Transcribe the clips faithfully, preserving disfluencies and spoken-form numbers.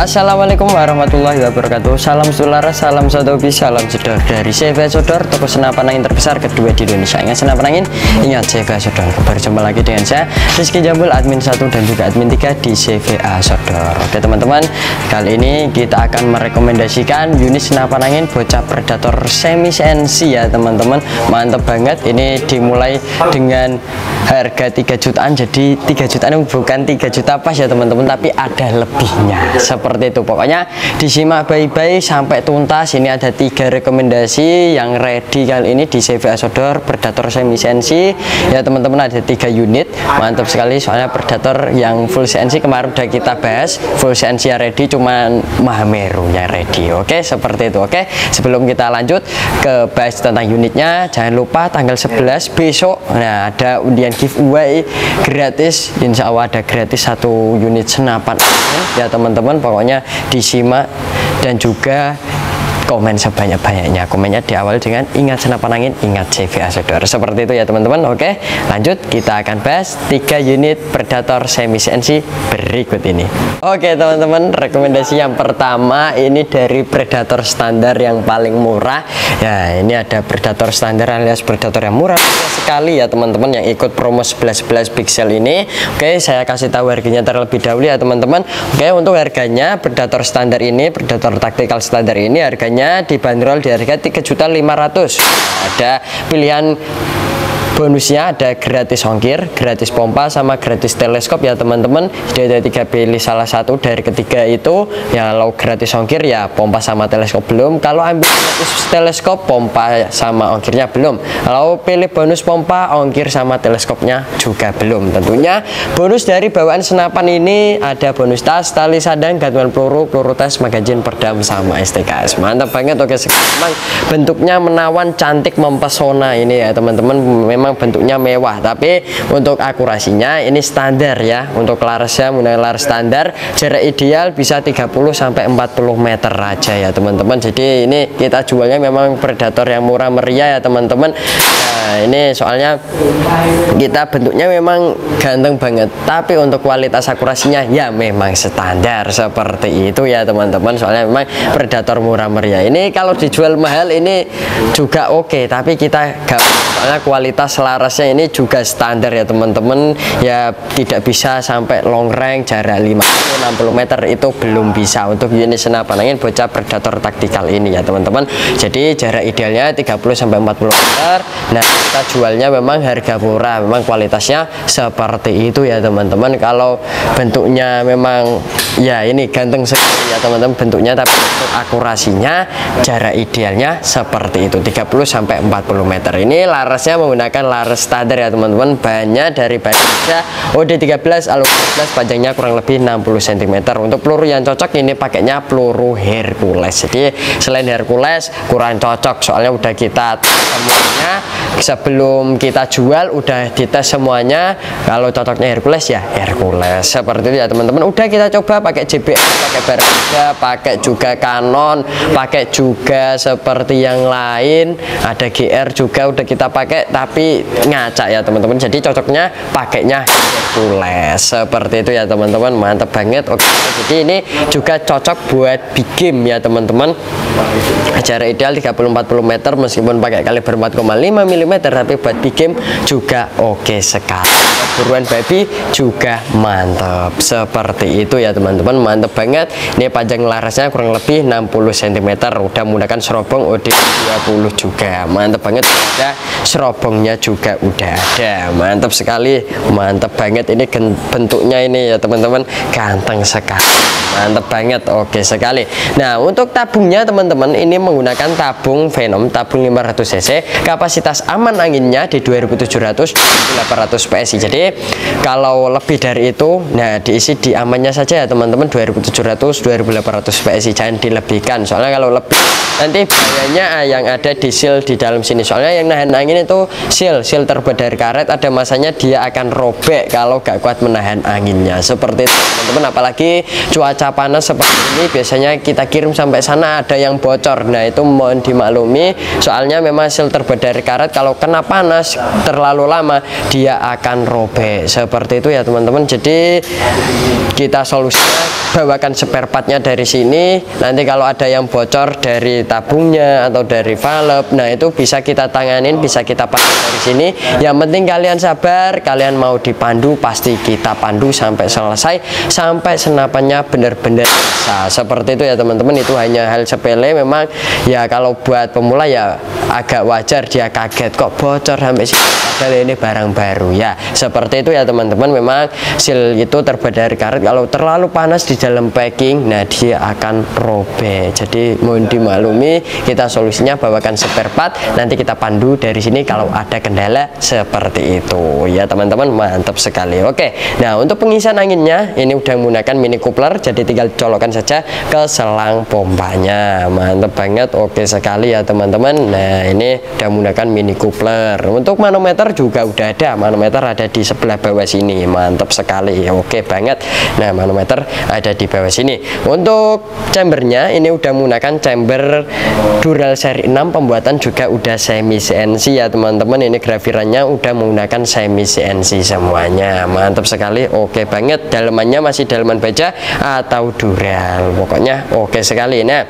Assalamualaikum warahmatullahi wabarakatuh. Salam sulara, salam satu bis, salam jedor dari C V A Sodor, toko senapan angin terbesar kedua di Indonesia. Ingat senapan angin, ingat C V A Sodor. Berjumpa lagi dengan saya Rizky Jambul, admin satu dan juga admin tiga di C V A Sodor. Oke teman-teman, kali ini kita akan merekomendasikan unit senapan angin bocah predator semi C N C ya teman-teman. Mantep banget, ini dimulai dengan harga tiga jutaan. Jadi tiga jutaan bukan tiga juta pas ya teman-teman, tapi ada lebihnya. Seperti itu, pokoknya disimak baik-baik sampai tuntas. Ini ada tiga rekomendasi yang ready kali ini di C V A Sodor Predator semi C N C ya teman-teman. Ada tiga unit, mantap sekali. Soalnya Predator yang full C N C kemarin udah kita bahas, full C N C ya ready, cuman Mahameru nya ready. Oke, seperti itu. Oke, sebelum kita lanjut ke bahas tentang unitnya, jangan lupa tanggal sebelas besok, nah ada undian giveaway gratis. Insya Allah ada gratis satu unit senapan ya teman-teman. Pokoknya disimak dan juga komen sebanyak-banyaknya. Komennya diawali dengan ingat senapan angin, ingat C V A Sodor. Seperti itu ya teman-teman. Oke, lanjut kita akan bahas tiga unit Predator semi C N C berikut ini. Oke teman-teman, rekomendasi yang pertama ini dari Predator standar yang paling murah. Ya, ini ada Predator standar alias Predator yang murah sekali ya teman-teman, yang ikut promo sebelas sebelas pixel ini. Oke, saya kasih tahu harganya terlebih dahulu ya teman-teman. Oke, untuk harganya Predator standar ini, Predator tactical standar ini harganya dibanderol di harga tiga juta lima ratus ribu. Ada pilihan bonusnya, ada gratis ongkir, gratis pompa, sama gratis teleskop ya teman-teman. Jadi ada tiga, pilih salah satu dari ketiga itu. Ya, kalau gratis ongkir ya pompa sama teleskop belum. Kalau ambil gratis teleskop, pompa sama ongkirnya belum. Kalau pilih bonus pompa, ongkir sama teleskopnya juga belum. Tentunya bonus dari bawaan senapan ini ada bonus tas, tali sandang, gantungan peluru, peluru tes, magazin, perdam, sama S T K S. Mantap banget. Oke, sekarang bentuknya menawan, cantik, mempesona ini ya teman-teman. Memang bentuknya mewah, tapi untuk akurasinya ini standar ya. Untuk larasnya menggunakan laras standar, jarak ideal bisa tiga puluh sampai empat puluh meter aja ya teman-teman. Jadi ini kita jualnya memang Predator yang murah meriah ya teman-teman. Nah, ini soalnya kita bentuknya memang ganteng banget, tapi untuk kualitas akurasinya ya memang standar seperti itu ya teman-teman. Soalnya memang Predator murah meriah ini kalau dijual mahal ini juga oke, okay, tapi kita gak, soalnya kualitas larasnya ini juga standar ya teman-teman. Ya tidak bisa sampai long range, jarak lima puluh enam puluh meter itu belum bisa untuk unit senapan angin bocah Predator taktikal ini ya teman-teman. Jadi jarak idealnya tiga puluh sampai empat puluh meter. Nah, kita jualnya memang harga murah, memang kualitasnya seperti itu ya teman-teman. Kalau bentuknya memang ya ini ganteng sekali ya teman-teman bentuknya, tapi untuk akurasinya jarak idealnya seperti itu tiga puluh sampai empat puluh meter. Ini larasnya menggunakan laras standar ya teman-teman. Bahannya dari bahannya O D tiga belas aluminium empat belas, panjangnya kurang lebih enam puluh sentimeter. Untuk peluru yang cocok ini pakainya peluru Hercules. Jadi selain Hercules kurang cocok, soalnya udah kita tes semuanya sebelum kita jual, udah dites semuanya. Kalau cocoknya Hercules ya Hercules seperti itu ya teman-teman. Udah kita coba pakai J B L, pakai Barracuda, pakai juga Canon, pakai juga seperti yang lain, ada G R juga udah kita pakai, tapi ngaca ya teman-teman. Jadi cocoknya pakainya Hercules seperti itu ya teman-teman. Mantap banget. Oke, jadi ini juga cocok buat big game ya teman-teman. Jarak ideal tiga puluh sampai empat puluh meter meskipun pakai kaliber empat koma lima milimeter, tapi buat big game juga oke sekali. Buruan babi juga mantap seperti itu ya teman-teman. Mantap banget. Ini panjang larasnya kurang lebih enam puluh sentimeter. Udah menggunakan serobong O D dua puluh juga. Mantap banget. Ada serobongnya juga udah ada. Mantap sekali. Mantap banget. Ini bentuknya ini ya teman-teman ganteng sekali. Mantap banget. Oke sekali. Nah, untuk tabungnya teman-teman ini menggunakan tabung Venom, tabung lima ratus cc. Kapasitas aman anginnya di dua ribu tujuh ratus delapan ratus P S I. Jadi kalau lebih dari itu, nah diisi di amannya saja ya teman-teman, dua ribu tujuh ratus dua ribu delapan ratus P S I, jangan dilebihkan. Soalnya kalau lebih nanti bahayanya yang ada di seal di dalam sini. Soalnya yang nahan angin itu seal, seal terbuat dari karet, ada masanya dia akan robek kalau gak kuat menahan anginnya. Seperti itu teman-teman. Apalagi cuaca panas seperti ini, biasanya kita kirim sampai sana ada yang bocor. Nah, itu mohon dimaklumi, soalnya memang seal terbuat dari karet, kalau kena panas terlalu lama dia akan robek. Seperti itu ya teman-teman. Jadi kita solusi bawakan spare partnya dari sini. Nanti kalau ada yang bocor dari tabungnya atau dari valve, nah itu bisa kita tanganin, bisa kita pandu dari sini. Yang penting kalian sabar, kalian mau dipandu pasti kita pandu sampai selesai, sampai senapannya benar-benar bisa. Seperti itu ya teman-teman. Itu hanya hal sepele, memang ya kalau buat pemula ya agak wajar dia kaget kok bocor sampai sini, padahal ini barang baru ya. Seperti itu ya teman-teman. Memang seal itu terbuat dari karet, kalau terlalu panas di dalam packing, nah dia akan robek. Jadi mohon dimaklumi, kita solusinya bawakan spare part, nanti kita pandu dari sini kalau ada kendala seperti itu ya teman-teman. Mantap sekali. Oke, nah untuk pengisian anginnya ini udah menggunakan mini coupler, jadi tinggal colokkan saja ke selang pompanya. Mantap banget. Oke sekali ya teman-teman. Nah ini udah menggunakan mini coupler. Untuk manometer juga udah ada, manometer ada di sebelah bawah sini. Mantap sekali. Oke banget. Nah manometer ada di bawah sini. Untuk chambernya ini udah menggunakan chamber Dural seri enam, pembuatan juga udah semi C N C ya teman-teman. Ini grafirannya udah menggunakan semi C N C semuanya. Mantap sekali. Oke banget. Dalamannya masih dalaman baja atau Dural, pokoknya oke sekali. Nah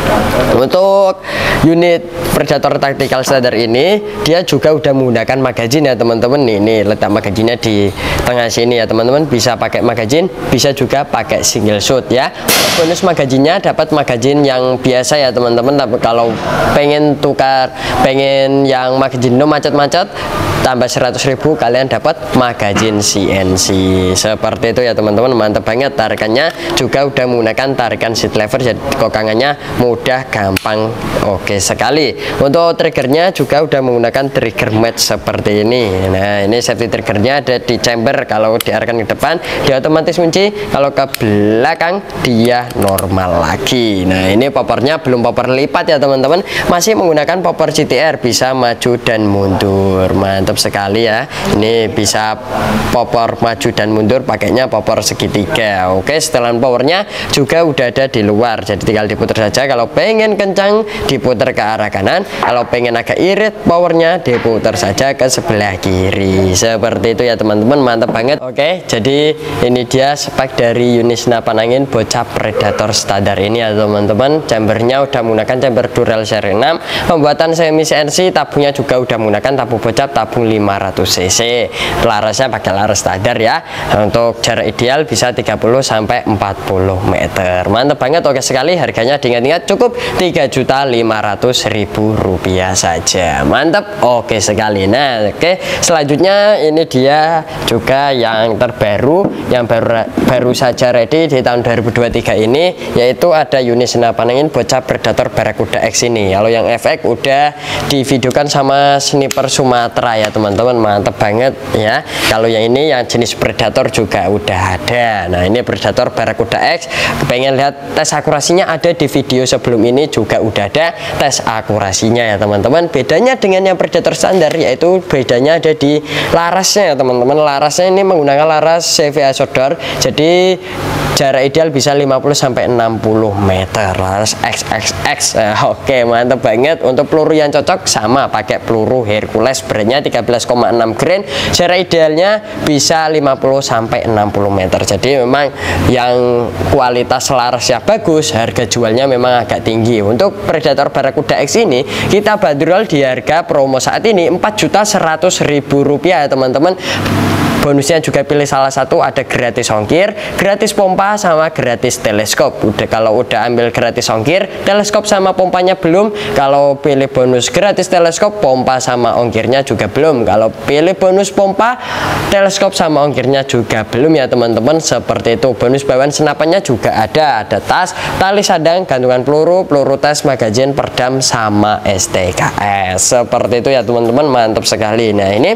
untuk unit Predator Tactical Standard ini dia juga udah menggunakan magazine ya teman-teman. Ini letak magazinnya di tengah sini ya teman-teman. Bisa pakai magazine, bisa juga pakai single shot ya. Bonus magazinnya dapat magazine yang biasa ya teman-teman. Tapi kalau pengen tukar, pengen yang magazine no macet-macet, tambah seratus ribu kalian dapat magazine C N C. Seperti itu ya teman-teman. Mantap banget. Tarikannya juga udah menggunakan tarikan seat lever, jadi kokangannya mudah, gampang. Oke sekali. Untuk triggernya juga udah menggunakan trigger match seperti ini. Nah ini safety triggernya ada di chamber, kalau diarahkan ke depan dia otomatis kunci, kalau ke belakang dia normal lagi. Nah ini popornya belum popor lipat ya teman-teman, masih menggunakan popor C T R, bisa maju dan mundur. Mantap sekali ya. Ini bisa popor maju dan mundur, pakainya popor segitiga. Oke, setelan powernya juga udah ada di luar, jadi tinggal diputar saja. Kalau pengen kencang diputar ke arah kanan, kalau pengen agak irit powernya diputar saja ke sebelah kiri. Seperti itu ya teman-teman. Mantap banget. Oke, jadi ini dia spek dari unit senapan angin bocah Predator standar ini ya teman-teman. Chambernya udah menggunakan chamber Dural seri enam, pembuatan semi C N C, tabungnya juga udah menggunakan tabung bocah, tabung lima ratus cc. Larasnya pakai laras standar ya. Untuk jarak ideal bisa tiga puluh sampai empat puluh meter. Mantap banget. Oke sekali. Harganya diingat-ingat cukup tiga juta lima ratus ribu rupiah saja. Mantap. Oke sekali. Nah oke, selanjutnya ini dia juga yang terbaru, yang baru baru saja ready di tahun dua ribu dua puluh tiga ini, yaitu ada unit senapan angin bocah Predator Barracuda X ini. Kalau yang F X udah divideokan sama Sniper Sumatera ya teman-teman. Mantap banget ya. Kalau yang ini yang jenis Predator juga udah ada. Nah ini Predator Barracuda X, pengen lihat tes akurasinya, ada di video sebelum ini juga udah ada tes akurasinya ya teman-teman. Bedanya dengan yang Predator standar yaitu bedanya ada di larasnya ya teman-teman. Larasnya ini menggunakan laras C V A Sodor, jadi jarak ideal bisa lima puluh sampai enam puluh meter. Laras X X X. Eh, Oke mantap banget. Untuk peluru yang cocok sama pakai peluru Hercules, brandnya tiga belas koma enam grain, jarak idealnya bisa lima puluh sampai enam puluh meter. Jadi memang yang kualitas larasnya bagus, harga jualnya memang agak tinggi. Untuk Predator Barracuda X ini kita bandrol di harga promo saat ini empat juta seratus ribu rupiah ya teman-teman. Bonusnya juga pilih salah satu, ada gratis ongkir, gratis pompa, sama gratis teleskop. Udah kalau udah ambil gratis ongkir, teleskop sama pompanya belum. Kalau pilih bonus gratis teleskop, pompa sama ongkirnya juga belum. Kalau pilih bonus pompa, teleskop sama ongkirnya juga belum ya teman-teman. Seperti itu. Bonus bawaan senapannya juga ada, ada tas, tali sadang, gantungan peluru, peluru tes, magazin, perdam, sama S T K S. Seperti itu ya teman-teman. Mantap sekali. Nah ini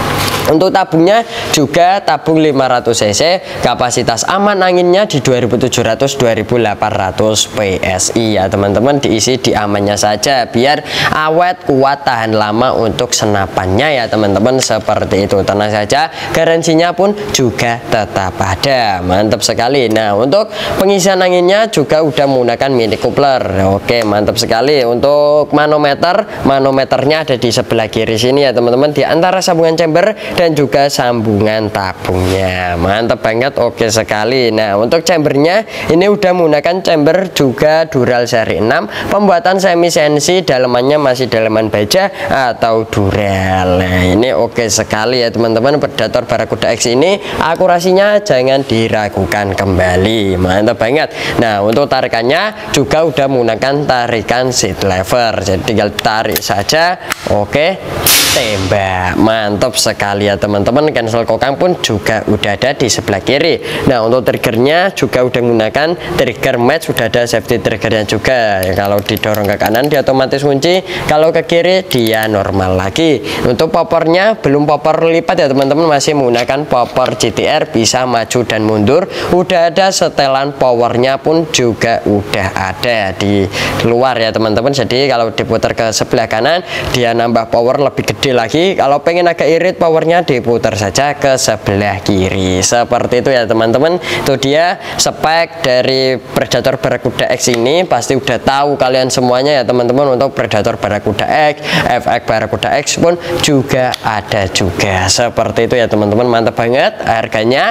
untuk tabungnya juga tabung lima ratus cc, kapasitas aman anginnya di dua ribu tujuh ratus sampai dua ribu delapan ratus P S I ya teman-teman. Diisi di amannya saja biar awet, kuat, tahan lama untuk senapannya ya teman-teman. Seperti itu. Tenang saja, garansinya pun juga tetap ada. Mantap sekali. Nah untuk pengisian anginnya juga udah menggunakan mini coupler. Oke mantap sekali. Untuk manometer, manometernya ada di sebelah kiri sini ya teman-teman, di antara sambungan chamber dan juga sambungan tabungnya. Mantap banget, oke sekali. Nah, untuk chambernya ini udah menggunakan chamber juga Dural seri enam, pembuatan semi C N C, dalamannya masih dalaman baja atau Dural. Nah, ini oke sekali ya teman-teman. Predator Barracuda X ini akurasinya jangan diragukan kembali. Mantap banget. Nah, untuk tarikannya juga udah menggunakan tarikan seat lever, jadi tinggal tarik saja, oke, tembak. Mantap sekali ya teman-teman. Cancel kokang pun juga udah ada di sebelah kiri. Nah, untuk triggernya juga udah menggunakan trigger match, sudah ada safety triggernya juga ya, kalau didorong ke kanan dia otomatis kunci, kalau ke kiri dia normal lagi. Untuk popornya belum popor lipat ya teman-teman, masih menggunakan popor G T R, bisa maju dan mundur. Udah ada setelan powernya pun juga udah ada di luar ya teman-teman, jadi kalau diputar ke sebelah kanan dia nambah power lebih gede lagi, kalau pengen agak irit powernya diputar saja ke sebelah kiri, seperti itu ya teman-teman. Itu dia spek dari Predator Barracuda X ini, pasti udah tahu kalian semuanya ya teman-teman. Untuk Predator Barracuda X, F X Barracuda X pun juga ada juga, seperti itu ya teman-teman. Mantap banget. Harganya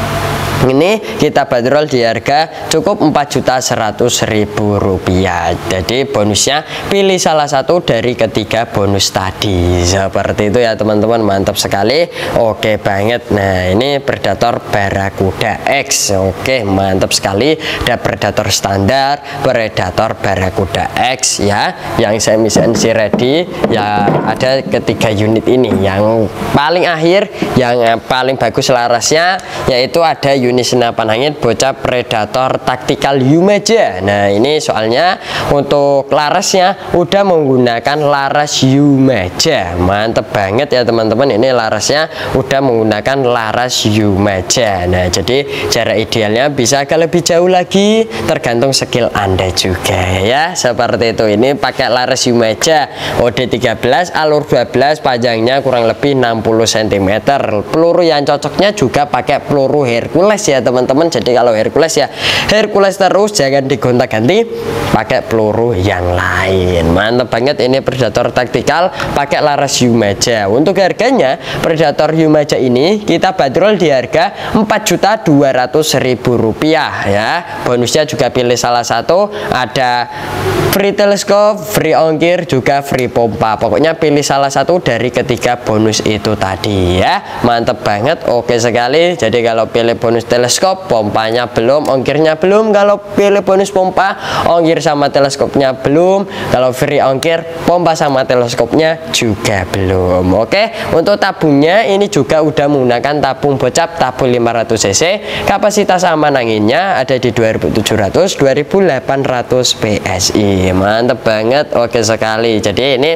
ini kita bandrol di harga cukup empat juta seratus ribu rupiah. Jadi bonusnya pilih salah satu dari ketiga bonus tadi, seperti itu ya teman-teman. Mantap sekali, oke banget. Nah, ini Predator Barracuda X, oke mantap sekali. Ada Predator standar, Predator Barracuda X ya, yang semi C N C ready ya. Ada ketiga unit ini, yang paling akhir yang paling bagus larasnya yaitu ada unit unit senapan angin bocah Predator Tactical Yumaja. Nah, ini soalnya untuk larasnya udah menggunakan laras Yumaja. Mantep banget ya teman-teman, ini larasnya udah menggunakan laras Yumaja. Nah, jadi jarak idealnya bisa agak lebih jauh lagi, tergantung skill Anda juga ya, seperti itu. Ini pakai laras Yumaja O D tiga belas alur dua belas, panjangnya kurang lebih enam puluh sentimeter. Peluru yang cocoknya juga pakai peluru Hercules ya teman-teman. Jadi kalau Hercules ya Hercules terus, jangan digonta-ganti pakai peluru yang lain. Mantap banget, ini Predator Tactical pakai laras Yumaja. Untuk harganya Predator Yumaja ini kita bandrol di harga empat juta dua ratus ribu rupiah ya. Bonusnya juga pilih salah satu, ada free teleskop, free ongkir, juga free pompa. Pokoknya pilih salah satu dari ketiga bonus itu tadi ya. Mantap banget, oke sekali. Jadi kalau pilih bonus teleskop, pompanya belum, ongkirnya belum. Kalau pilih bonus pompa, ongkir sama teleskopnya belum. Kalau free ongkir, pompa sama teleskopnya juga belum. Oke, untuk tabungnya ini juga udah menggunakan tabung bocap, tabung lima ratus cc. Kapasitas aman anginnya ada di dua ribu tujuh ratus dua ribu delapan ratus P S I. Mantap banget, oke sekali. Jadi ini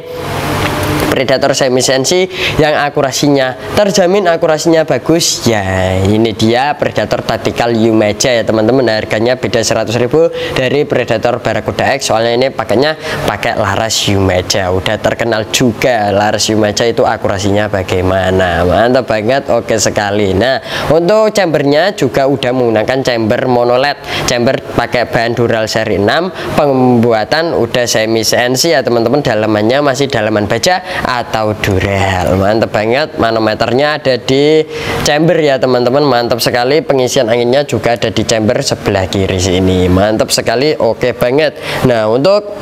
Predator semi C N C yang akurasinya terjamin, akurasinya bagus ya. Ini dia Predator Tactical Yumaja ya teman-teman. Harganya beda seratus ribu dari Predator Barracuda X, soalnya ini pakainya pakai laras Yumaja. Udah terkenal juga laras Yumaja itu akurasinya bagaimana. Mantap banget, oke sekali. Nah, untuk chambernya juga udah menggunakan chamber monoled, chamber pakai bahan Dural seri enam, pembuatan udah semi C N C ya teman-teman. Dalamannya masih dalaman baja atau Dural. Mantap banget, manometernya ada di chamber ya teman-teman. Mantap sekali, pengisian anginnya juga ada di chamber sebelah kiri sini. Mantap sekali, oke banget. Nah, untuk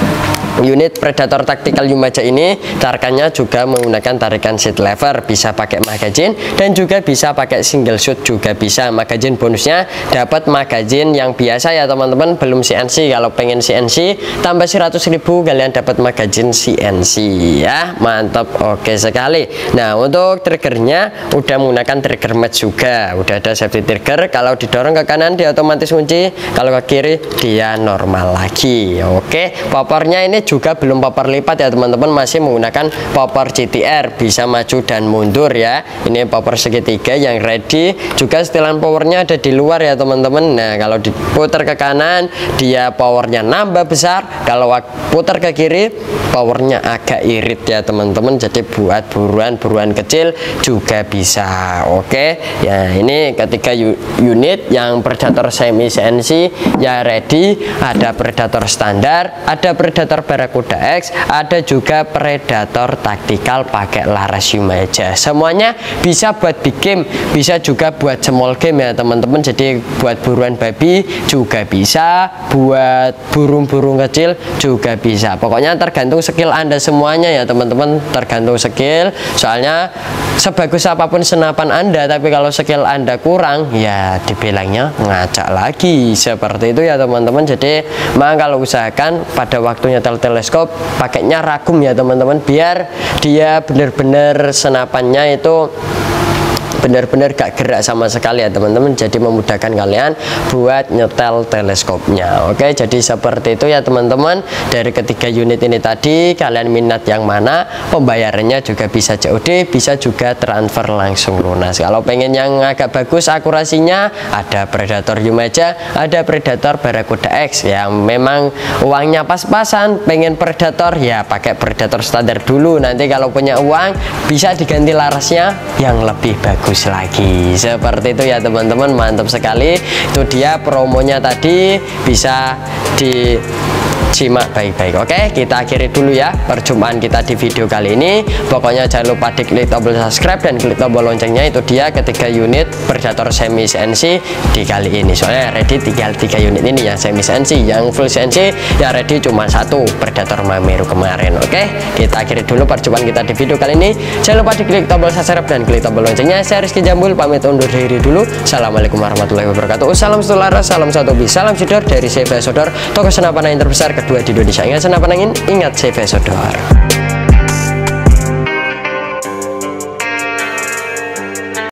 unit Predator Tactical Yumaja ini tarikannya juga menggunakan tarikan seat lever, bisa pakai magazine dan juga bisa pakai single shoot juga bisa. Magazine bonusnya dapat magazine yang biasa ya teman-teman, belum C N C. Kalau pengen C N C tambah seratus ribu kalian dapat magazine C N C ya. Mantap, oke sekali. Nah, untuk triggernya udah menggunakan trigger match juga, udah ada safety trigger. Kalau didorong ke kanan dia otomatis kunci, kalau ke kiri dia normal lagi. Oke, popornya ini juga belum popor lipat ya teman-teman, masih menggunakan popor G T R, bisa maju dan mundur ya. Ini popor segitiga yang ready, juga setelan powernya ada di luar ya teman-teman. Nah, kalau diputar ke kanan dia powernya nambah besar, kalau putar ke kiri powernya agak irit ya teman-teman. Jadi buat buruan-buruan kecil juga bisa. Oke ya, ini ketiga unit yang Predator semi C N C ya ready. Ada Predator standar, ada Predator Barakuda X, ada juga Predator taktikal pakai laras Yumaja. Semuanya bisa buat big game, bisa juga buat small game ya teman-teman. Jadi buat buruan babi juga bisa, buat burung-burung kecil juga bisa. Pokoknya tergantung skill Anda semuanya ya teman-teman, tergantung skill. Soalnya sebagus apapun senapan Anda, tapi kalau skill Anda kurang ya dibilangnya ngacak lagi, seperti itu ya teman-teman. Jadi maka kalau usahakan pada waktu nyetel teleskop pakainya ragum ya teman-teman, biar dia benar-benar senapannya itu benar-benar gak gerak sama sekali ya teman-teman, jadi memudahkan kalian buat nyetel teleskopnya. Oke, jadi seperti itu ya teman-teman. Dari ketiga unit ini tadi kalian minat yang mana, pembayarannya juga bisa C O D, bisa juga transfer langsung lunas. Kalau pengen yang agak bagus akurasinya, ada Predator Yumaja, ada Predator Barakuda X yang memang uangnya pas-pasan. Pengen Predator ya pakai Predator standar dulu, nanti kalau punya uang bisa diganti larasnya yang lebih bagus lagi, seperti itu ya teman-teman. Mantap sekali, itu dia promonya tadi, bisa di simak baik-baik. Oke, kita akhiri dulu ya perjumpaan kita di video kali ini. Pokoknya jangan lupa diklik tombol subscribe dan klik tombol loncengnya. Itu dia ketiga unit Predator semi C N C di kali ini. Soalnya ready tinggal tiga unit ini yang semi C N C, yang full C N C yang ready cuma satu, Predator Mameru kemarin. Oke, kita akhiri dulu perjumpaan kita di video kali ini. Jangan lupa diklik tombol subscribe dan klik tombol loncengnya. Saya Rizky Jambul pamit undur diri dulu. Assalamualaikum warahmatullahi wabarakatuh. Salam selaras, salam satu bis, salam sudor dari C V Sodor, toko senapan angin terbesar kedua di Indonesia. Ingat senapan angin, ingat C V Sodor.